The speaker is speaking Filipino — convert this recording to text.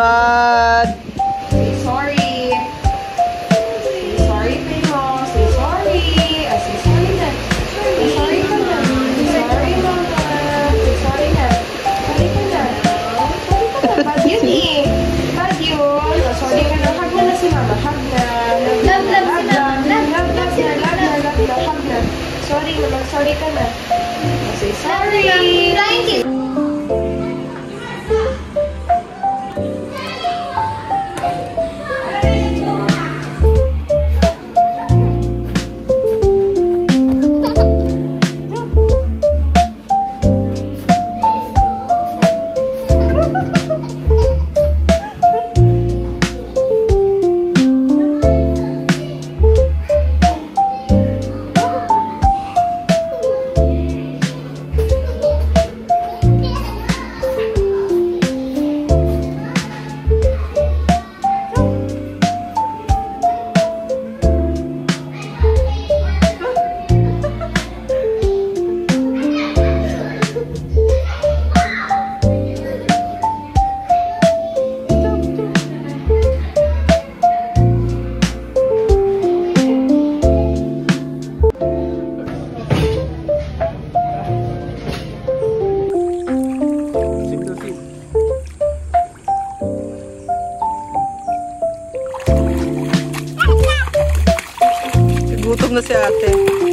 Salamat! Say sorry. Say sorry, Primo. Say sorry. Say sorry na. Say sorry ka na. Say sorry, Mama. Say sorry na. Sorry ka na. Sorry ka na. Bad yun eh. Bad yun. Sorry ka na. Hug mo na si Mama. Hug na. Love na. Love na. Love na. Love na. Hug na. Sorry naman. Sorry ka na. Say sorry. Thank you. Gutom na si ate.